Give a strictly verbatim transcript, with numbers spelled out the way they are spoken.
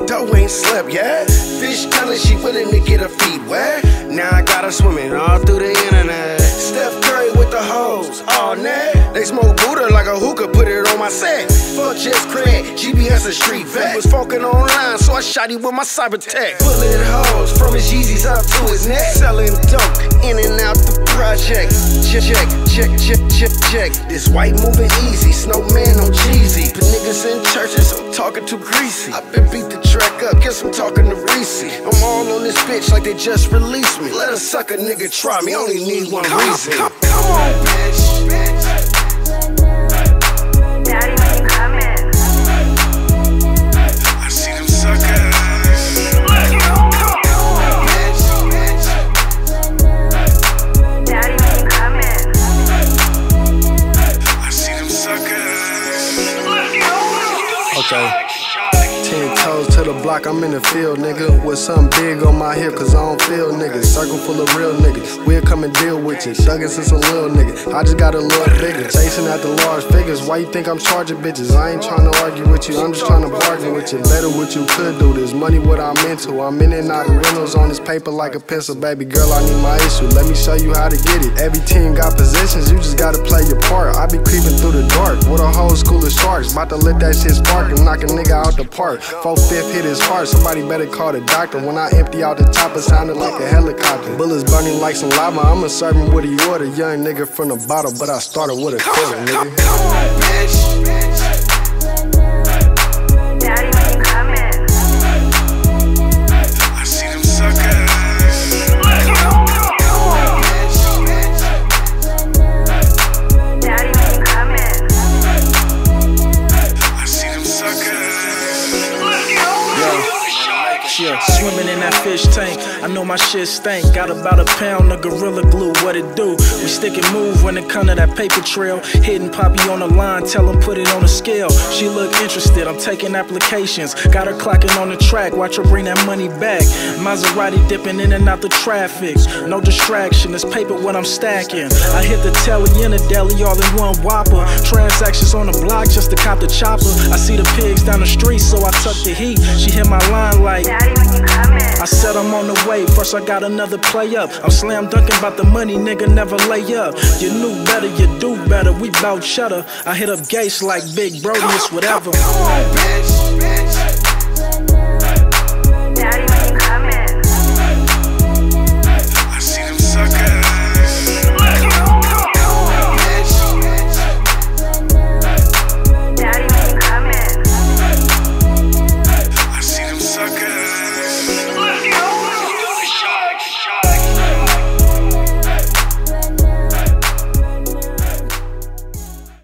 dough ain't slept, yeah. Fish telling she willing to get her feet wet. Now I got her swimming all through the internet. Steph Curry with the hoes, all net. They smoke Buddha like a hookah, put it on my set. Fuck just crack, G B S a street vet. He was fucking online, so I shot him with my cyber tech. Pulling hoes from his Yeezys up to his neck. Selling dope in and out the project. Check, check, check, check, check, check. This white moving easy, snowman on cheesy. But niggas in churches, I'm talking too greasy. I been beat the track up, guess I'm talking to Reese. I'm all on this bitch like they just released me. Let a sucker nigga try me, only need one come reason. Come, come, come on, bitch. Daddy, when you come in. I see them suckers. Come, come, come on, bitch. Daddy, when you come in. I see them suckers. Okay. Ten toes to the block, I'm in the field, nigga. With something big on my hip, cause I don't feel niggas. Circle full of real niggas, we'll come and deal with you. Thuggin' since a little nigga, I just got a little bigger. Chasing after large figures, why you think I'm charging bitches? I ain't tryna argue with you, I'm just tryna bargain with you. Better what you could do, this money what I'm into. I'm in and out of rentals on this paper like a pencil. Baby girl, I need my issue, let me show you how to get it. Every team got positions, you just gotta play your part. I be creeping through the dark, with a whole school of sharks. About to let that shit spark and knock a nigga out the park. Four-fifth hit his heart, somebody better call the doctor. When I empty out the top, it sounded like a helicopter. Bullets burning like some lava, I'ma serve him with a order. Young nigga from the bottle, but I started with a quarter, nigga. Come, come on, bitch. Daddy, when you come in. I see them suckers. Come, come, come on, bitch. Daddy, when you come in. I see them suckers. Yeah, swimming in that fish tank, I know my shit stank. Got about a pound of Gorilla Glue, what it do? We stick and move when it come to that paper trail. Hitting Poppy on the line, tell him put it on a scale. She look interested, I'm taking applications. Got her clocking on the track, watch her bring that money back. Maserati dipping in and out the traffic. No distraction, it's paper what I'm stacking. I hit the telly in a deli all in one whopper. Transactions on the block just to cop the chopper. I see the pigs down the street, so I tuck the heat. She hit my line like, Daddy, when you come in. I said I'm on the way, first I got another play up. I'm slam dunking about the money, nigga, never lay up. You knew better, you do better, we bout cheddar. I hit up Gates like Big Brody, it's whatever. Come on, bitch.